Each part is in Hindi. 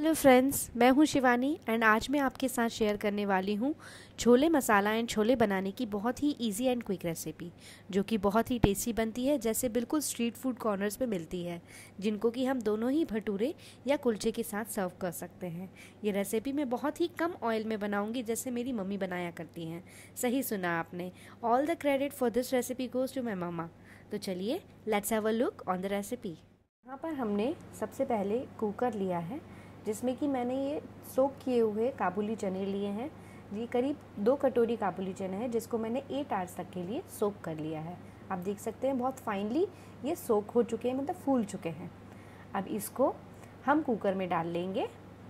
हेलो फ्रेंड्स, मैं हूं शिवानी एंड आज मैं आपके साथ शेयर करने वाली हूं छोले मसाला एंड छोले बनाने की बहुत ही इजी एंड क्विक रेसिपी, जो कि बहुत ही टेस्टी बनती है, जैसे बिल्कुल स्ट्रीट फूड कॉर्नर्स पे मिलती है, जिनको कि हम दोनों ही भटूरे या कुलचे के साथ सर्व कर सकते हैं। ये रेसिपी मैं बहुत ही कम ऑयल में बनाऊंगी, जैसे मेरी मम्मी बनाया करती हैं। सही सुना आपने। All the credit for this recipe goes to my mamma. तो चलिए let's have a look on the recipe. यहाँ पर हमने सबसे पहले कुकर लिया है, जिसमें कि मैंने ये सोक किए हुए काबुली चने लिए हैं। ये करीब 2 कटोरी काबुली चने हैं, जिसको मैंने 8 आवर्स तक के लिए सोक कर लिया है। आप देख सकते हैं बहुत फाइनली ये सोक हो चुके हैं, मतलब फूल चुके हैं। अब इसको हम कुकर में डाल लेंगे।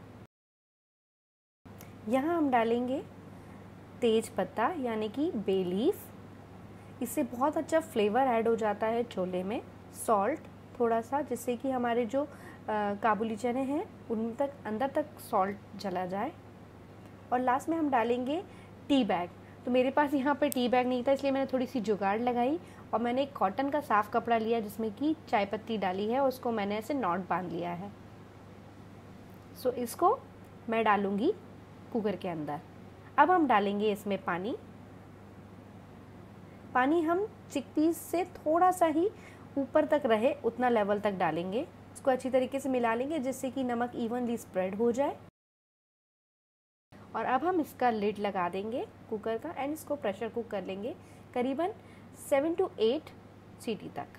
यहाँ हम डालेंगे तेज पत्ता यानी कि बे लीफ। इससे बहुत अच्छा फ्लेवर ऐड हो जाता है छोले में। सॉल्ट थोड़ा सा, जिससे कि हमारे जो काबुली चने हैं उन तक अंदर तक सॉल्ट चला जाए। और लास्ट में हम डालेंगे टी बैग। तो मेरे पास यहाँ पर टी बैग नहीं था, इसलिए मैंने थोड़ी सी जुगाड़ लगाई और मैंने एक कॉटन का साफ़ कपड़ा लिया, जिसमें कि चाय पत्ती डाली है और उसको मैंने ऐसे नॉट बांध लिया है। सो इसको मैं डालूँगी कुकर के अंदर। अब हम डालेंगे इसमें पानी। पानी हम चिकपीस से थोड़ा सा ही ऊपर तक रहे उतना लेवल तक डालेंगे। इसको अच्छी तरीके से मिला लेंगे, जिससे कि नमक इवनली स्प्रेड हो जाए। और अब हम इसका लिड लगा देंगे कुकर का एंड इसको प्रेशर कुक कर लेंगे करीबन 7 to 8 सीटी तक।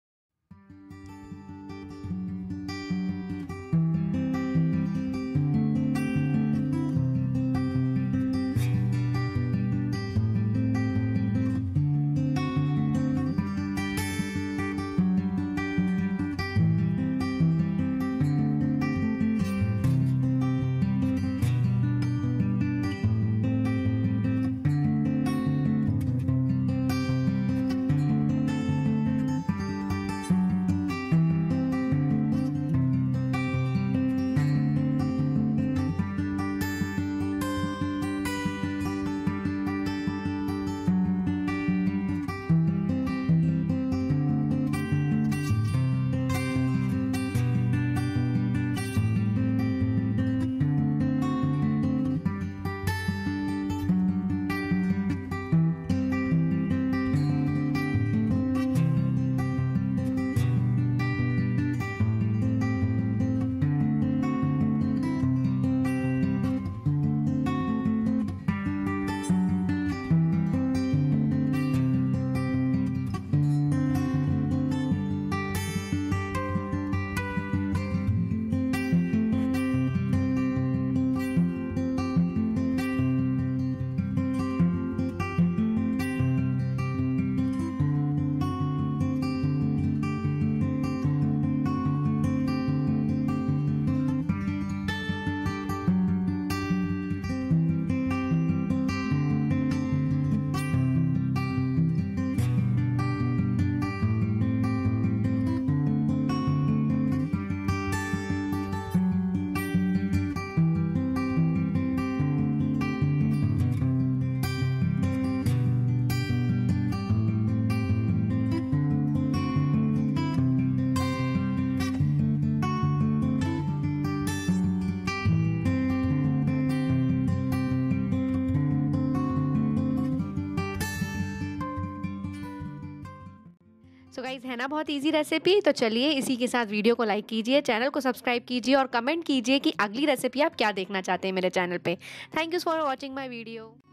सो गाइज़, है ना बहुत इजी रेसिपी। तो चलिए इसी के साथ वीडियो को लाइक कीजिए, चैनल को सब्सक्राइब कीजिए और कमेंट कीजिए कि अगली रेसिपी आप क्या देखना चाहते हैं मेरे चैनल पे। Thank you for watching my video.